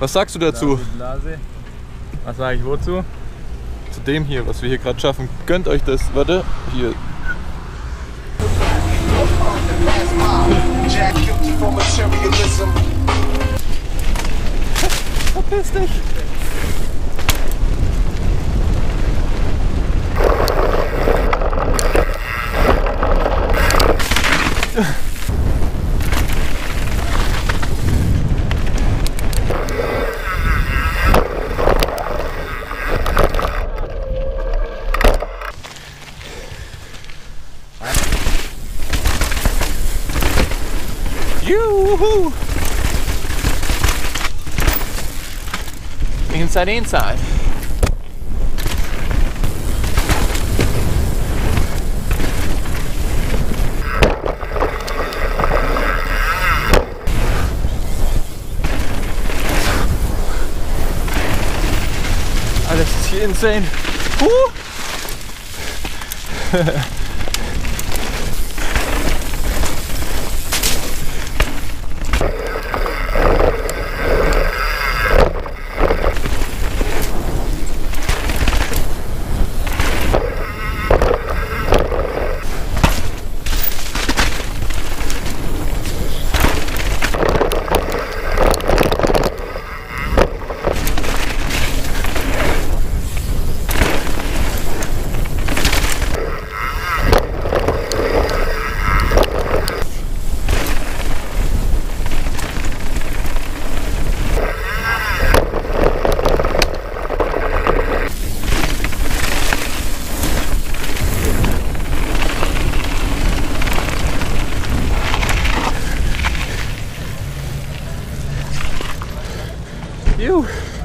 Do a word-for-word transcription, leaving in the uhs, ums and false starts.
Was sagst du dazu? Blase, Blase. Was sage ich wozu? Zu dem hier, was wir hier gerade schaffen. Gönnt euch das. Warte, hier. Verpiss dich! Juhu! Inside, inside. Alles ist hier insane. Uh! Juhu.